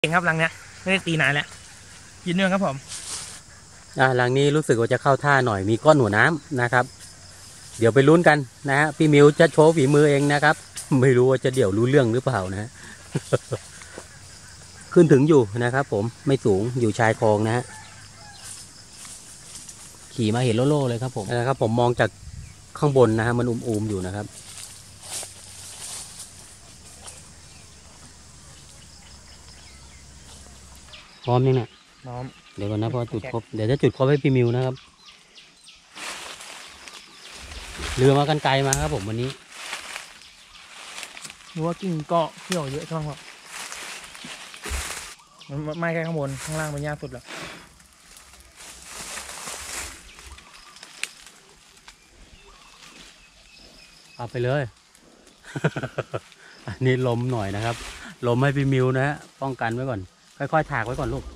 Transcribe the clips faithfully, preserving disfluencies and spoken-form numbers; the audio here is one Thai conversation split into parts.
เองครับหลังเนี้ยไม่ได้ตีนานแล้วยืนเนื่องครับผมอ่าหลังนี้รู้สึกว่าจะเข้าท่าหน่อยมีก้อนหัวน้ำนะครับเดี๋ยวไปลุ้นกันนะฮะพี่มิวจะโชว์ฝีมือเองนะครับไม่รู้ว่าจะเดี๋ยวรู้เรื่องหรือเปล่านะ ขึ้นถึงอยู่นะครับผมไม่สูงอยู่ชายคลองนะฮะขี่มาเห็นโล่ๆเลยครับผมนะครับผมมองจากข้างบนนะฮะมันอุ้มๆอยู่นะครับพร้อมยังเนี่ยน้อมเดี๋ยวก่อนนะพอจุดครบเดี๋ยวจะจุดครบให้พี่มิวนะครับเรือมากันไกลมาครับผมวันนี้รู้ว่ากิ่งเกาะเที่ยวเยอะใช่ไหมครับมันไม่แค่ข้างบนข้างล่างมันยากสุดแล้วเอาไปเลย อันนี้ลมหน่อยนะครับลมให้พี่มิวนะฮะป้องกันไว้ก่อนค่อยๆถากไว้ก่อนลูก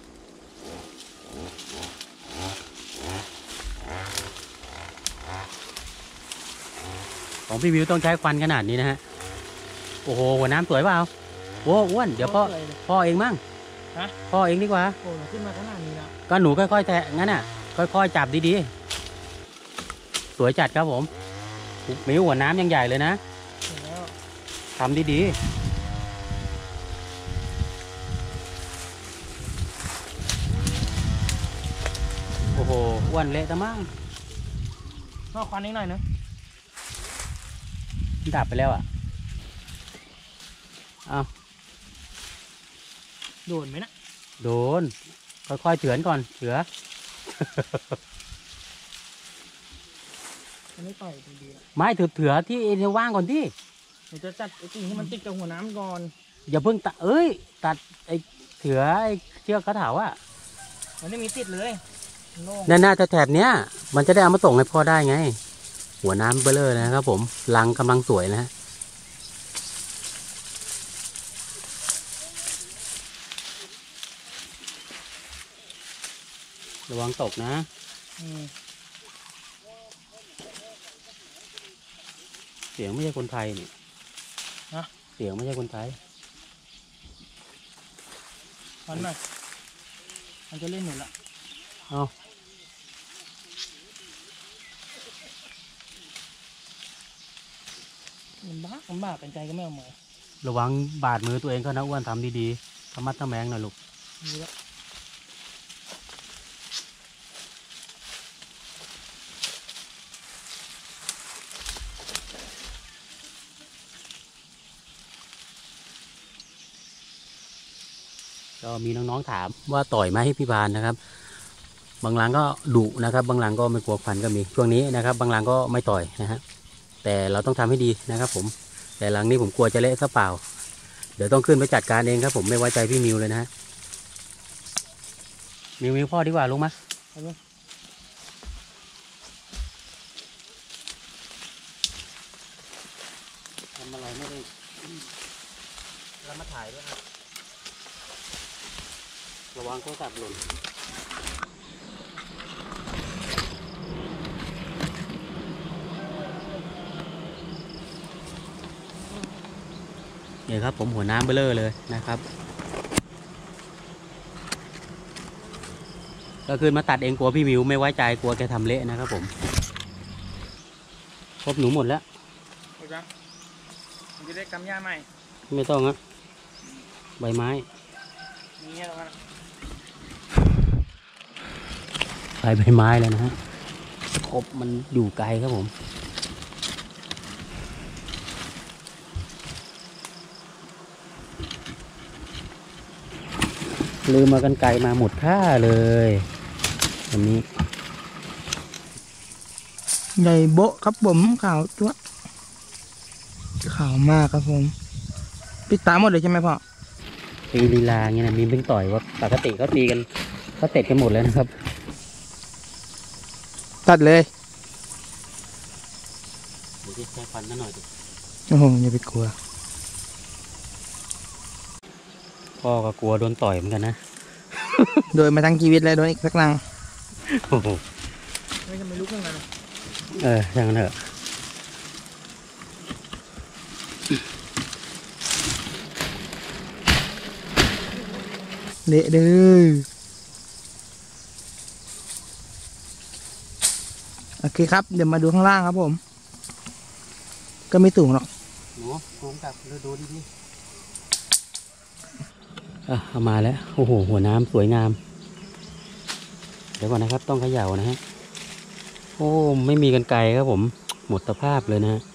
ของพี่มิวต้องใช้ควันขนาดนี้นะฮะโอ้โหหัวน้ำสวยเปล่าโอ้อ้วนเดี๋ยวพ่อพ่อเองมั่งพ่อเองดีกว่าโอ้ขึ้นมาขนาดนี้แล้วก็หนูค่อยๆแตะงั้นน่ะค่อยๆจับดีๆสวยจัดครับผมมิวหัวน้ำยังใหญ่เลยนะทำดีๆโอ้โหอ้วนเละตะมั่งนอกควันนิดหน่อยนะดับไปแล้วอ่ะเอาโดนไหมนะโดนค่อยๆเฉือนก่อนเฉือมันไม่ต่อยดีๆไม่ถือเถือที่เอวว่างก่อนที่เดี๋ยวจะจัดไอ้กิ่งที่มันติดกับหัวน้ำก่อนอย่าเพิ่งตัดเอ้ยตัดไอ้เถือไอ้เชือกกระถาอ่ะมันไม่มีติดเลยนั่นน่าจะแถบเนี้ยมันจะได้เอามาส่งให้พ่อได้ไงหัวน้ำเบลเลอร์นะครับผมรังกำลังสวยนะฮะระวังตกนะเสียงไม่ใช่คนไทยนี่ฮะเสียงไม่ใช่คนไทยมันไหมมันจะเล่นหนูละเอามันบ้ามันบ้าเป็นใจก็ไม่เอามาระวังบาดมือตัวเองก็นะอ้วนทำดีๆทำมัดทำแมงหน่อยลูกก็มีน้องๆถามว่าต่อยไหมให้พี่บานนะครับบางหลังก็ดุนะครับบางหลังก็ไม่กลัวฟันก็มีช่วงนี้นะครับบางหลังก็ไม่ต่อยนะฮะแต่เราต้องทำให้ดีนะครับผมแต่หลังนี้ผมกลัวจะเละซะเปล่าเดี๋ยวต้องขึ้นไปจัดการเองครับผมไม่ไว้ใจพี่มิวเลยนะฮะมิวมิวพ่อดีกว่าลงมาทำอะไรไม่ได้แล้วมาถ่ายด้วยนะระวังโทรศัพท์หล่นเนี่ยครับผมหัวน้ำเบลเลอร์เลยนะครับก็คือมาตัดเองกลัวพี่มิวไม่ไว้ใจกลัวแกทำเละนะครับผมครบหนูหมดแล้วโอเคมันจะได้กำยาใหม่ไม่ต้องอะใบไม้นี่แค่ตรงนั้นใบใบไม้เลยนะฮะครบมันอยู่ไกลครับผมลืมมากันไกลมาหมดท่าเลยวันนี้ใหญ่โบะครับผมขาวตัวขาวมากครับผมปิดตาหมดเลยใช่ไหมพ่อตีลีลาเงี้ยนะมีเพิ่งต่อยว่าปกติเขาตีกันเขาเตะกันหมดแล้วนะครับตัดเลยเดี๋ยวจะแค่ฟันกันหน่อยดิโอ้โหอย่าไปกลัวพ่อก็กลัวโดนต่อยเหมือนกันนะโดนมาทั้งชีวิตเลยโดนอีกสักลังโอ้โหไม่ทำไมลุกขึ้นมาเออช่างเถอะเละเด้อโอเคครับเดี๋ยวมาดูข้างล่างครับผมก็ไม่สูงหรอกหนูซูมกลับดูดูดีๆอ่ะเอามาแล้วโอ้โหหัวน้ำสวยงามเดี๋ยวก่อนนะครับต้องเขย่านะฮะโอ้ไม่มีกรรไกรครับผมหมดสภาพเลยนะฮะ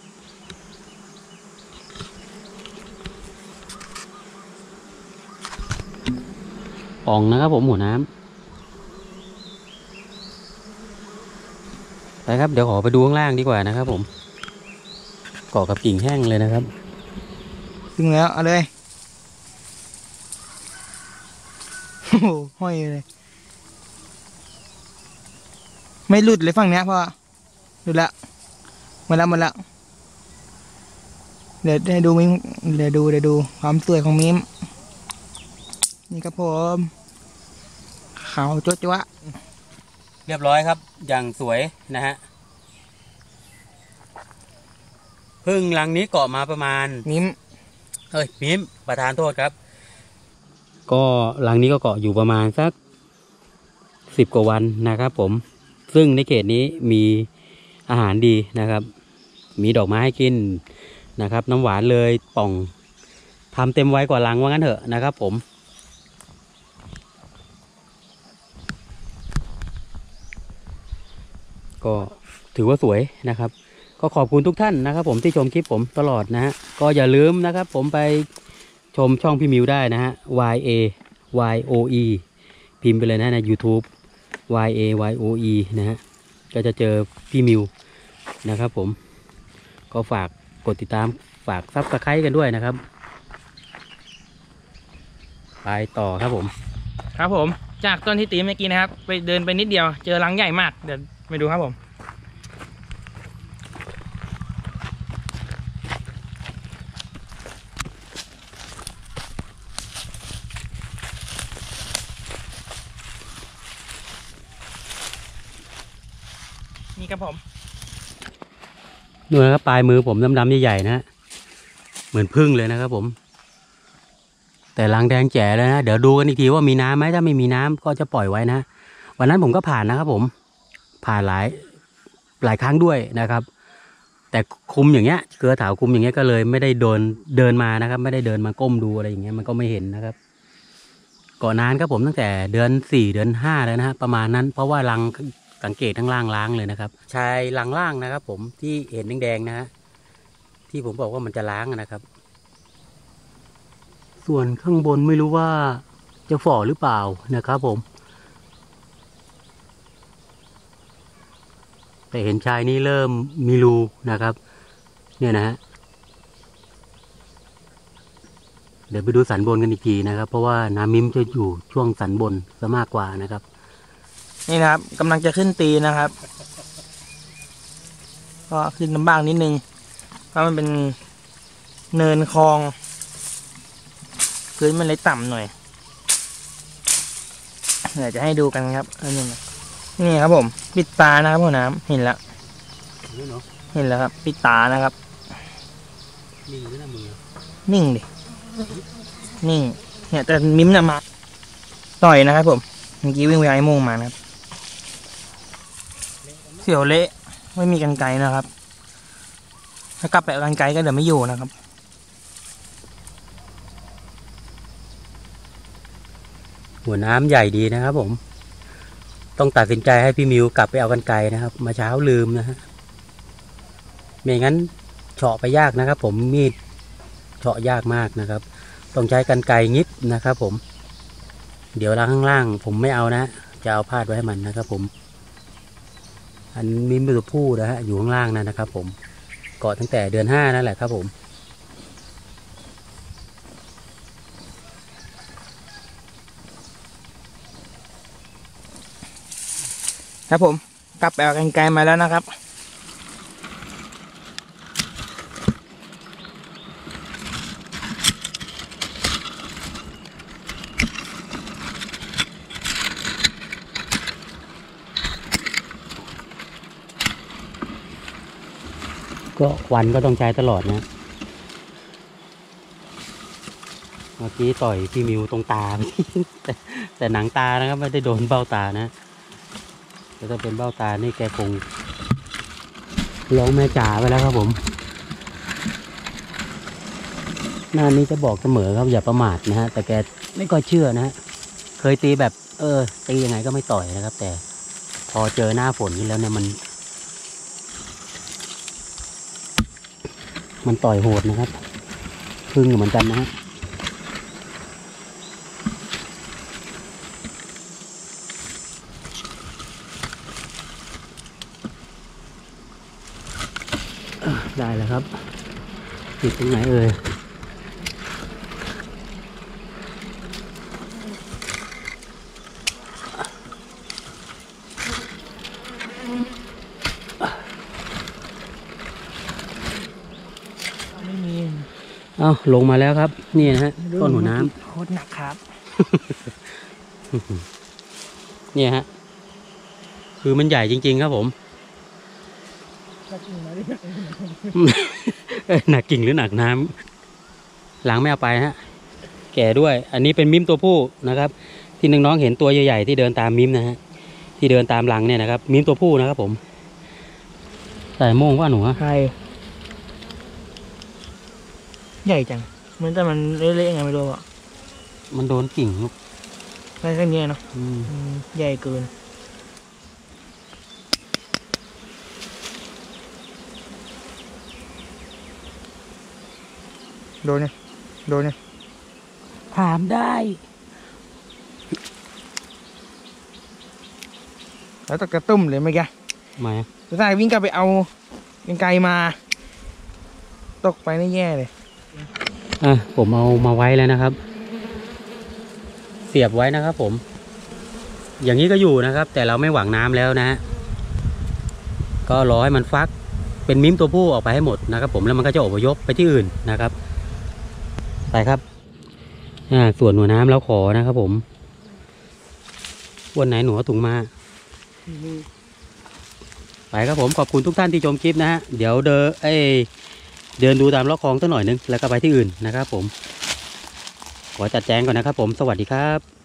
ป่องนะครับผมหัวน้ำไปครับเดี๋ยวขอไปดูข้างล่างดีกว่านะครับผมเกาะกับกิ่งแห้งเลยนะครับถึงแล้วเอาเลยโอ้โหห้อยเลยไม่หลุดเลยฝั่งเนี้ยพ่อหลุดละมาแล้วมาแล้วเดี๋ยวได้ดูมิมเดี๋ยวดูเดี๋ยวดูความสวยของมิมนี่ครับผมขาวจ๊วจ๊วะเรียบร้อยครับอย่างสวยนะฮะพึ่งรังนี้เกาะมาประมาณมิมเอ้ยมิมประธานโทษครับก็รังนี้ก็เกาะอยู่ประมาณสักสิบกว่าวันนะครับผมซึ่งในเขตนี้มีอาหารดีนะครับมีดอกไม้ให้กินนะครับน้ำหวานเลยป่องทำเต็มไว้กว่ารังว่างั้นเถอะนะครับผมก็ถือว่าสวยนะครับก็ขอบคุณทุกท่านนะครับผมที่ชมคลิปผมตลอดนะฮะก็อย่าลืมนะครับผมไปชมช่องพี่มิวได้นะฮะ Y A Y O E พิมพ์ไปเลยนะใน YouTube Y A Y O E นะฮะก็จะเจอพี่มิวนะครับผมก็ฝากกดติดตามฝากซับสไครต์กันด้วยนะครับไปต่อครับผมครับผมจากต้นที่ตีเมื่อกี้นะครับไปเดินไปนิดเดียวเจอรังใหญ่มากเดี๋ยวไปดูครับผมนี่ครับผมดูนะครับปลายมือผมดำๆใหญ่ๆนะเหมือนพึ่งเลยนะครับผมแต่รังแดงแจ๋เลยนะเดี๋ยวดูกันอีกทีว่ามีน้ำไหมถ้าไม่มีน้ำก็จะปล่อยไว้นะวันนั้นผมก็ผ่านนะครับผมผ่านหลายหลายครั้งด้วยนะครับแต่คุมอย่างเงี้ยเกลือถาวคุมอย่างเงี้ยก็เลยไม่ได้เดินเดินมานะครับไม่ได้เดินมาก้มดูอะไรอย่างเงี้ยมันก็ไม่เห็นนะครับก่อนนานครับผมตั้งแต่เดือนสี่เดือนห้าแล้วนะฮะประมาณนั้นเพราะว่ารังสังเกตทั้งล่างล้างเลยนะครับชายรังล่างนะครับผมที่เห็นแดงๆนะฮะที่ผมบอกว่ามันจะล้างนะครับส่วนข้างบนไม่รู้ว่าจะฝ่อหรือเปล่านะครับผมแต่เห็นชายนี้เริ่มมีรูนะครับเนี่ยนะฮะเดี๋ยวไปดูสันบนกันอีกทีนะครับเพราะว่าน้ำมิมจะอยู่ช่วงสันบนซะมากกว่านะครับนี่นะครับกำลังจะขึ้นตีนะครับก็ขึ้นลำบากนิดนึงเพราะมันเป็นเนินคลองพื้นมันเลยต่ำหน่อยเดี๋ยวจะให้ดูกันครับอันนี้นี่ครับผมปิดตานะครับหัวน้ำเห็นแล้วเห็นแล้วครับปิดตานะครับนิ่งหรือมือนิ่งดินิ่งเนี่ยแต่มิ้มน่ะมาต่อยนะครับผมเมื่อกี้วิ่งไปไอ้โมงมานะครับเสี่ยวเละไม่มีกรรไกรนะครับถ้ากลับไปเอากรรไกรก็เดี๋ยวไม่อยู่นะครับหัวน้ำใหญ่ดีนะครับผมต้องตัดสินใจให้พี่มิวกลับไปเอากรรไกรนะครับมาเช้าลืมนะฮะไม่งั้นเฉาะไปยากนะครับผมมีดเฉาะยากมากนะครับต้องใช้กรรไกรงิบนะครับผมเดี๋ยวล้างข้างล่างผมไม่เอานะจะเอาพาดไว้ให้มันนะครับผมอันมีมือผู้นะฮะอยู่ข้างล่างนั่นนะครับผมเกาะตั้งแต่เดือนห้านั่นแหละครับผมครับผมกลับไปเอากรรไกรมาแล้วนะครับก็ควันก็ต้องใช้ตลอดนะเมื่อกี้ต่อยพี่มิวตรงตา แต่แต่หนังตานะครับไม่ได้โดนเบ้าตานะแต่ถ้าเป็นเบ้าตานี่แกคงร้องแม่จ๋าไปแล้วครับผมหน้านี้จะบอกเสมอครับอย่าประมาทนะฮะแต่แกไม่ค่อยเชื่อนะฮะเคยตีแบบเออตียังไงก็ไม่ต่อยนะครับแต่พอเจอหน้าฝนนี่แล้วเนี่ยมันมันต่อยโหดนะครับพึ่งเหมือนกันนะฮะได้แล้วครับติดตรงไหนเอ่ยไม่มีเอ้าลงมาแล้วครับนี่นะฮะต้นหัวน้ำโคตรหนักครับเนี่ยฮะคือมันใหญ่จริงๆครับผม หนักกิ่งหรือหนักน้ำหลังไม่เอาไปฮะแก่ด้วยอันนี้เป็นมิมตัวผู้นะครับ ที่น้องๆเห็นตัวใหญ่ๆที่เดินตามมิมนะฮะที่เดินตามหลังเนี่ยนะครับมิมตัวผู้นะครับผมใส่โม่งว่าหนูฮะใช่ใหญ่จังเหมือนแต่มันเละๆไงไม่รู้อ่ะมันโดนกิ่งลูกได้แค่นี้เนาะอืมอืมใหญ่เกินโดนเนี่ยโดนเนี่ยถามได้แล้วตะกระตุ้มเลยเมื่อกี้มาจะใส่วิ่งกลับไปเอายังไกลมา ตกไปนี่แย่เลยอ่ะผมเอามาไว้แล้วนะครับ เสียบไว้นะครับผม อย่างนี้ก็อยู่นะครับ แต่เราไม่หวังน้ำแล้วนะฮะก็รอให้มันฟักเป็นมิมตัวผู้ออกไปให้หมดนะครับผมแล้วมันก็จะอพยพไปที่อื่นนะครับไปครับอ่าส่วนหัวน้ำแล้วขอนะครับผมวันไหนหนูเอาถุงมาไปครับผมขอบคุณทุกท่านที่ชมคลิปนะฮะเดี๋ยวเดินเอ้เดินดูตามล็อกคลองสักหน่อยนึงแล้วก็ไปที่อื่นนะครับผมขอจัดแจงก่อนนะครับผมสวัสดีครับ